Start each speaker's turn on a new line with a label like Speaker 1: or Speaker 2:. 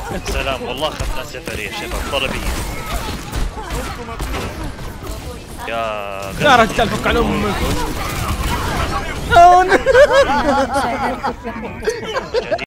Speaker 1: سلام والله اخذنا سفرية شباب طلبية.
Speaker 2: يا رجال فك على امك.